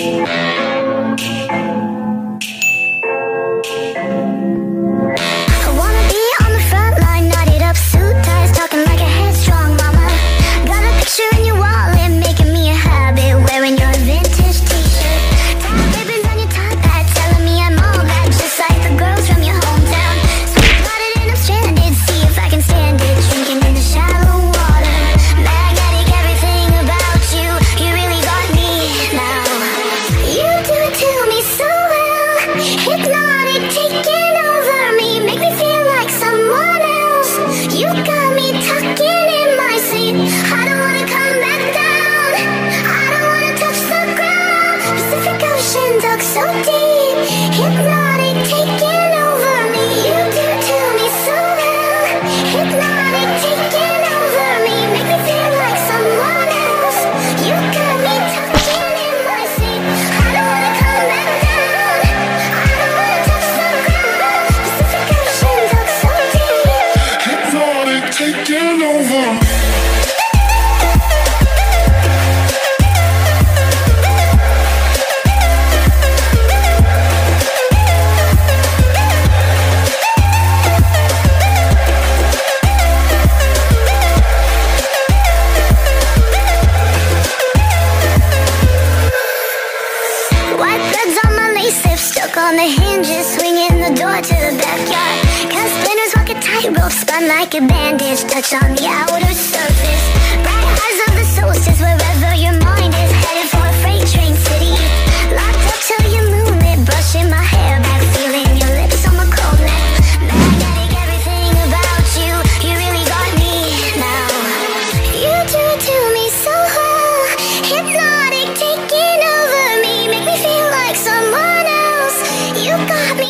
on the hinges, swinging the door to the backyard. Cause spinners walk a tightrope, spun like a bandage, touch on the outer surface. Bright eyes of the solstice, wherever your mind is, headed for a freight train city. Locked up till you're moonlit, brushing my hair back, feeling your lips on my cold neck. Magnetic, everything about you, you really got me now. You do it to me so well, hypnotic, taking over me, make me feel like someone else. You got me.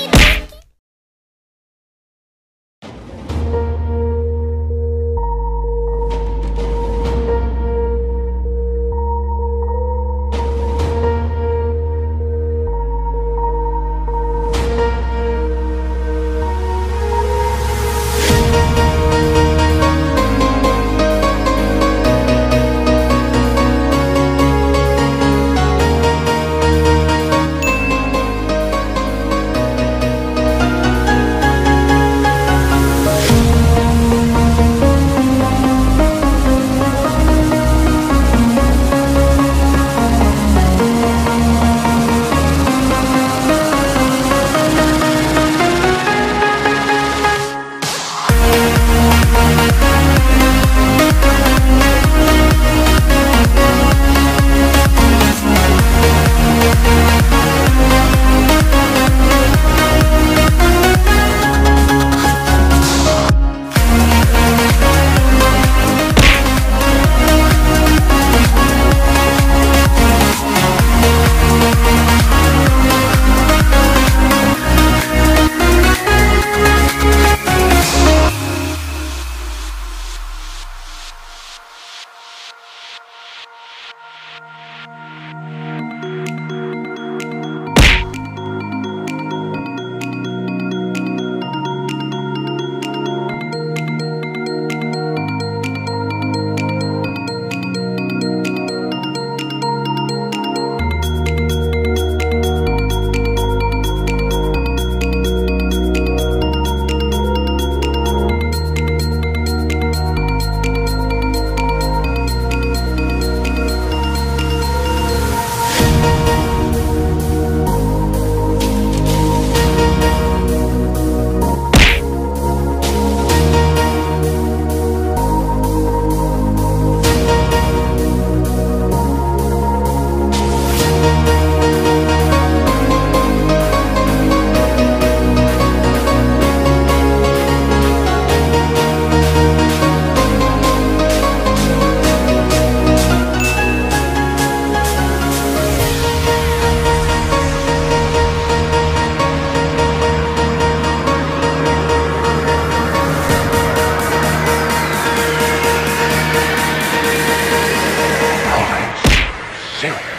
Serious.